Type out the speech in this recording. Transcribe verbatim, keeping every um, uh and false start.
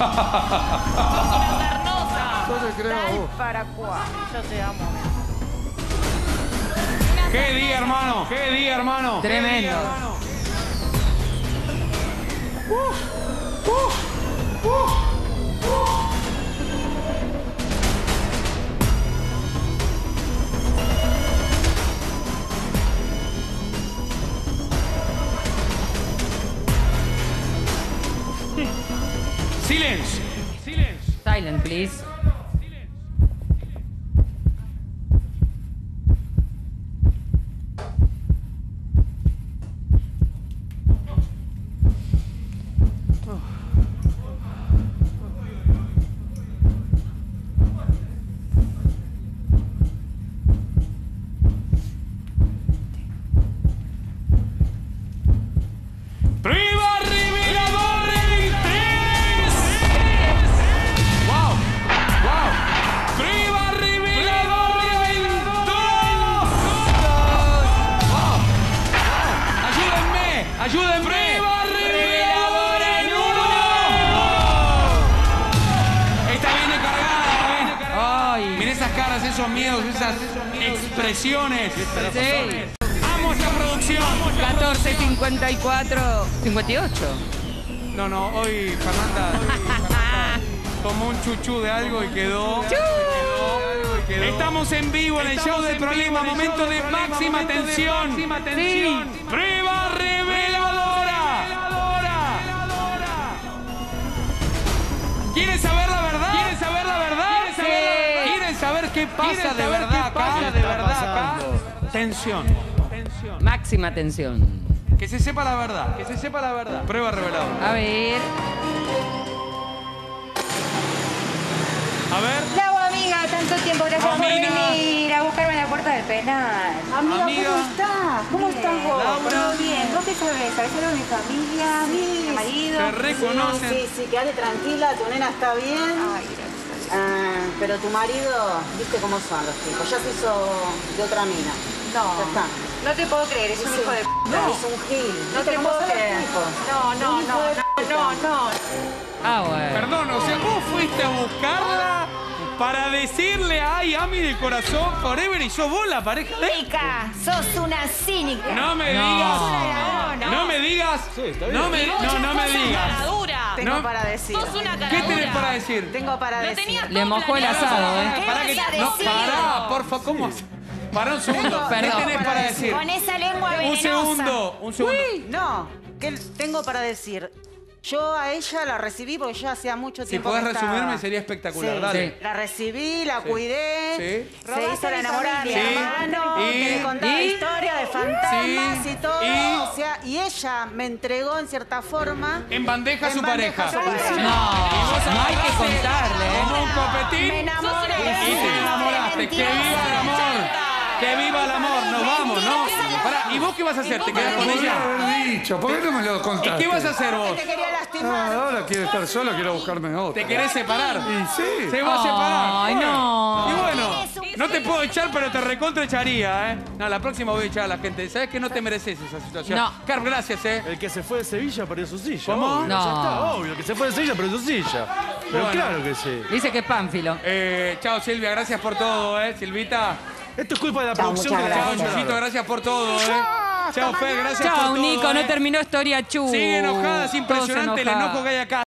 carnosa. Yo te creo a Tal vos. para cual. Yo te amo. ¡Qué día, hermano! ¡Qué día, hermano! Tremendo. ¡Qué día, hermano! ¡Uf! ¡Uf! ¡Uf! Silencio. Silencio. Silent, please. ¡Prueba revelador en tres! ¡Wow! ¡Wow! ¡Prueba revelador en dos! ¡Wow! ¡Ayúdenme! ¡Ayúdenme! ¡Prueba revelador en uno! Esta viene cargada, viene cargada. Ay. Miren esas caras, esos miedos, esas expresiones. Sí. ¡Amo esta producción! catorce cincuenta y cuatro. cincuenta y ocho. No, no, hoy Fernanda, hoy Fernanda tomó un chuchú de algo y quedó. quedó. Estamos en vivo en el show del problema, momento de máxima tensión. Sí. Prueba reveladora. ¿Quieren saber la verdad? ¿Quieren saber la verdad? ¿Quieren saber qué pasa de verdad acá? De verdad acá. Tensión. Tensión. Máxima tensión. Que se sepa la verdad, que se sepa la verdad. Prueba reveladora. A ver. A ver. Lau, amiga, tanto tiempo, gracias Amiga. por venir a buscarme a la puerta del penal. Amiga, Amiga. ¿cómo estás? ¿Cómo estás vos? Laura. ¿Todo bien? ¿Vos qué sabés? ¿Sabés algo de mi familia? ¿Mi marido? Te reconocen. Sí, sí, quédate tranquila, tu nena está bien. Ay, gracias. Ah, pero tu marido, viste cómo son los chicos, ya se hizo de otra mina. No, Ya está. no te puedo creer, es un Sí. hijo de p***. No, es un gil. No ¿Viste te cómo puedo son los creer. tipos? No, no, Un hijo no, de no, puta. no, no. Ah, bueno. Perdón, o sea, vos fuiste a buscarla para decirle, ay, Ami de corazón, forever, y sos vos la pareja de... Cínica, sos una cínica. No me No. digas, No, no. no me digas, no me, no, no me digas. Caradura. Tengo No. para decir. Sos una caradura. ¿Qué tenés para decir? Tengo para Lo decir. tenías Le todo mojó el planeado. asado, ¿eh? ¿Qué Pará vas que- a no, decir? pará, porfa, ¿cómo haces? Pará un segundo, ¿qué Perdón. tenés para decir? Con esa lengua Un venenosa. segundo, un segundo. No, ¿qué tengo para decir? Yo a ella la recibí porque ya hacía mucho Si tiempo podés que estaba. resumirme sería espectacular, Sí, dale. sí. La recibí, la cuidé. Sí. Se hizo la enamorada de mi Sí. hermano, Y- que le contaba y- historias de fantasmas Sí. y todo. Y- O sea, y ella me entregó en cierta forma. En bandeja a su En bandeja pareja. a su pareja. No, no hay que contarle, ¿eh? Como un copetín. Me enamoré. Y te enamoraste. ¡Que viva el amor! ¡Que viva el amor! ¡Nos vamos, no! Pará, ¿y vos qué vas a hacer? ¿Te quedás con Podría ella? haber dicho, ¿por qué no me lo ¿Y contaste? qué vas a hacer vos? Te quería lastimar. Ah, ahora quiere estar sola, quiero buscarme otra. ¿Te querés separar? Y sí. Se va a separar. Ay, Bueno. no. Y bueno, no te puedo echar, pero te recontra echaría, ¿eh? No, la próxima voy a echar a la gente. ¿Sabes que no te mereces esa situación? No. Carl, gracias, ¿eh? El que se fue de Sevilla perdió su silla. ¿Cómo? Obvio, No. Ya está, obvio. El que se fue de Sevilla perdió su silla. Pero Bueno. claro que sí. Dice que es Pánfilo. Eh, chao, Silvia, gracias por todo, ¿eh? Silvita. Esto es culpa de la Chao, producción que muchas le Chao, dejamos Chuyito, hablar. gracias por todo, ¿eh? Chao, Fe, gracias por Chao, todo. Nico, no ¿eh? terminó Historia Chu. Sigue enojada, es Todos impresionante el enojados. enojo que hay acá.